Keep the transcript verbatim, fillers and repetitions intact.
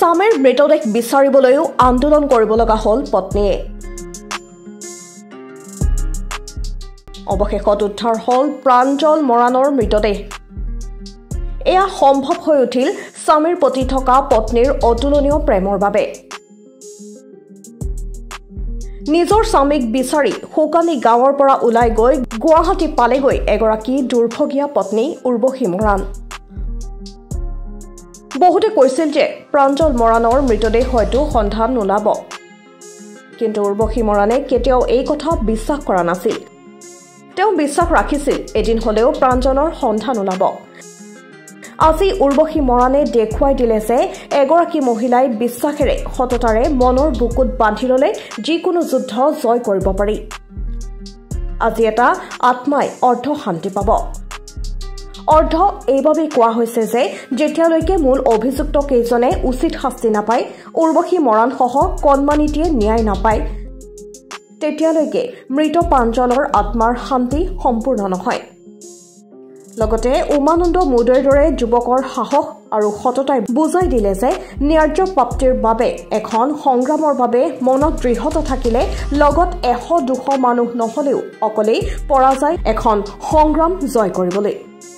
স্বামীৰ মৃতদেহ বিচাৰিবলৈও আন্দোলন কৰিব লগা হ'ল পত্নীয়ে। অৱশেষত উদ্ধাৰ হ'ল প্ৰাঞ্জল মৰাণৰ মৃতদেহ। এয়া সম্ভৱ হৈ উঠিল স্বামীৰ প্ৰতি থকা পত্নীৰ অতুলনীয় প্ৰেমৰ বাবে। নিজৰ স্বামীক বিচাৰি শুকানী গাঁৱৰ পৰা ওলাই গৈ গুৱাহাটী পালেগৈ এগৰাকী দুৰ্ভগীয়া পত্নী উৰ্বশী মৰাণ। বহুতে কৈছিল যে প্ৰাঞ্জল মৰাণৰ মৃতদেহ হয়তো সন্ধান নোলাব, কিন্তু উৰ্বশী মৰাণে কেতিয়াও এই কথা বিশ্বাস কৰা নাছিল। তেওঁ বিশ্বাস ৰাখিছিল এদিন হলেও প্ৰাঞ্জলৰ সন্ধান ওলাব। আজি উৰ্বশী মৰাণে দেখুৱাই দিলে যে এগৰাকী মহিলাই বিশ্বাসেৰে সততাৰে মনৰ বুকুত বান্ধি ললে যিকোনো যুদ্ধ জয় কৰিব পাৰি। আজি এটা আত্মাই অৰ্ধ শান্তি পাব। অৰ্ধ এইবাবেই কোৱা হৈছে যে যেতিয়ালৈকে মূল অভিযুক্ত কেইজনে উচিত শাস্তি নাপায়, উৰ্বশী মৰাণসহ কণমানিটিয়ে ন্যায় নাপায়, তেতিয়ালৈকে মৃত প্ৰাঞ্জলৰ আত্মাৰ শান্তি সম্পূৰ্ণ নহয়। লগতে উমানন্দ মুদৈৰ দৰে যুৱকৰ সাহস আৰু সততাই বুজাই দিলে যে ন্যায্য প্ৰাপ্তিৰ বাবে এখন সংগ্ৰামৰ বাবে মনত দৃঢ়তা থাকিলে লগত এশ দুশ মানুহ নহলেও অকলেই পৰা যায় এখন সংগ্ৰাম জয় কৰিবলৈ।